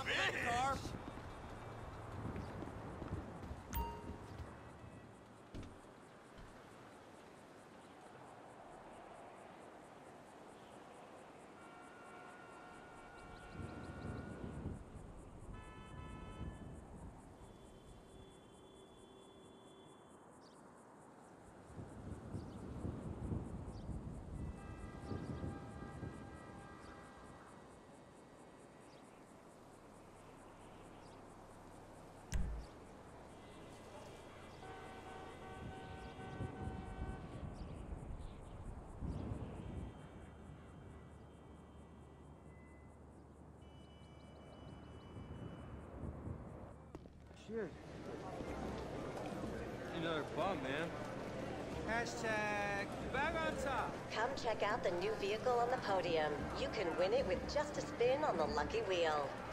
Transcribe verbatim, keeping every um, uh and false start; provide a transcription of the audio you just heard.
top of that car. Shit. Another bum, man. Hashtag back on top. Come check out the new vehicle on the podium. You can win it with just a spin on the lucky wheel.